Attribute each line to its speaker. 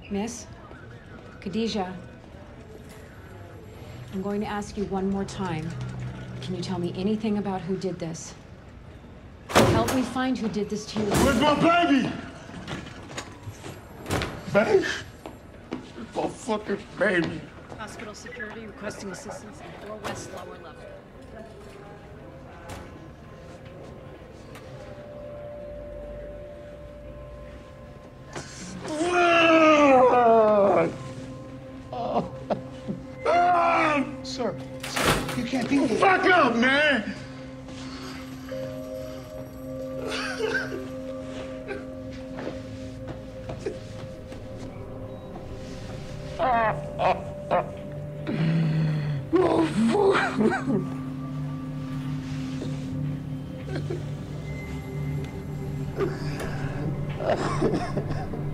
Speaker 1: Miss? Khadijah? I'm going to ask you one more time. Can you tell me anything about who did this? Help me find who did this to you.
Speaker 2: Where's my baby? Baby? My fucking baby.
Speaker 1: Hospital security requesting assistance in 4 West lower level.
Speaker 3: Sir, you can't be here.
Speaker 2: Fuck up, man! Oh, fuck.